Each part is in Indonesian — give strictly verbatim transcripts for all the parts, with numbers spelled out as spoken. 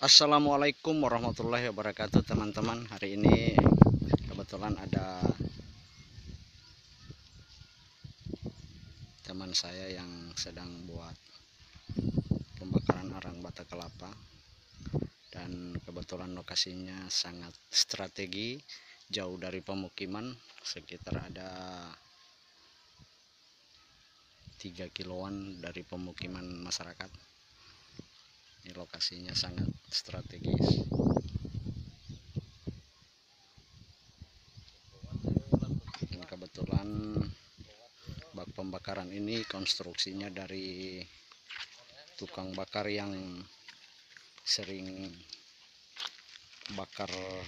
Assalamualaikum warahmatullahi wabarakatuh teman-teman. Hari ini kebetulan ada teman saya yang sedang buat pembakaran arang bata kelapa, dan kebetulan lokasinya sangat strategi, jauh dari pemukiman, sekitar ada tiga kiloan dari pemukiman masyarakat. Ini lokasinya sangat strategis. Dan kebetulan bak pembakaran ini konstruksinya dari tukang bakar yang sering bakar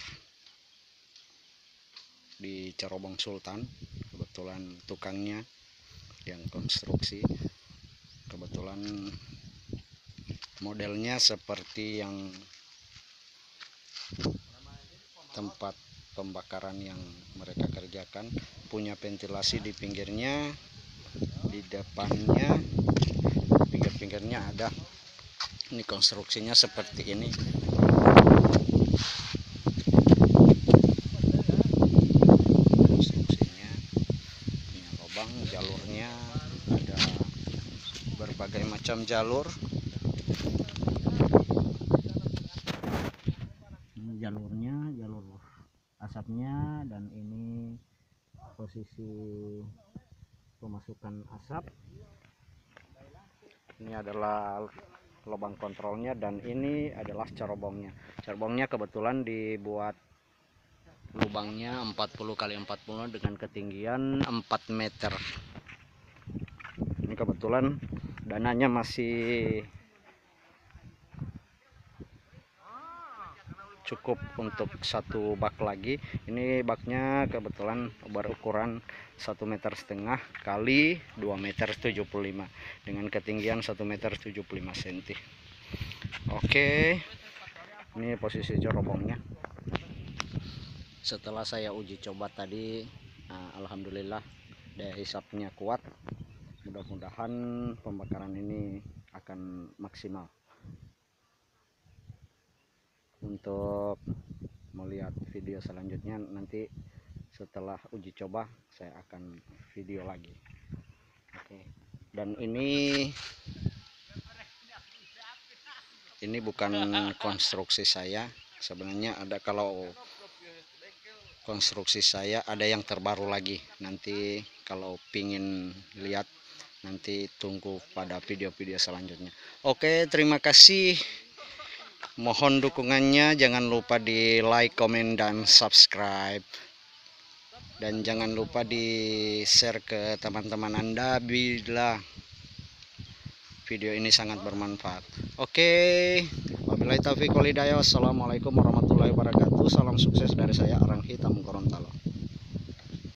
di Cerobong Sultan. Kebetulan tukangnya yang konstruksi, kebetulan modelnya seperti yang tempat pembakaran yang mereka kerjakan, punya ventilasi di pinggirnya, di depannya, pinggir-pinggirnya ada. Ini konstruksinya seperti ini. Konstruksinya punya lubang, jalurnya ada berbagai macam jalur. Ini jalurnya, jalur asapnya, dan ini posisi pemasukan asap. Ini adalah lubang kontrolnya, dan ini adalah cerobongnya. Cerobongnya kebetulan dibuat lubangnya empat puluh kali empat puluh dengan ketinggian empat meter. Ini kebetulan dananya masih cukup untuk satu bak lagi. Ini baknya kebetulan berukuran satu meter setengah kali dua meter tujuh puluh lima dengan ketinggian satu meter tujuh puluh lima sentimeter. Oke, ini posisi cerobongnya. Setelah saya uji coba tadi, nah, alhamdulillah daya hisapnya kuat. Mudah-mudahan pembakaran ini akan maksimal. Untuk melihat video selanjutnya, nanti setelah uji coba saya akan video lagi. Oke, dan ini ini bukan konstruksi saya sebenarnya. Ada, kalau konstruksi saya ada yang terbaru lagi. Nanti kalau pingin lihat, nanti tunggu pada video-video selanjutnya. Oke, terima kasih. Mohon dukungannya, jangan lupa di like, komen, dan subscribe. Dan jangan lupa di share ke teman-teman Anda bila video ini sangat bermanfaat. Oke, wabillahi taufiq wal hidayah. Wassalamualaikum warahmatullahi wabarakatuh. Salam sukses dari saya, Arang Hitam Gorontalo.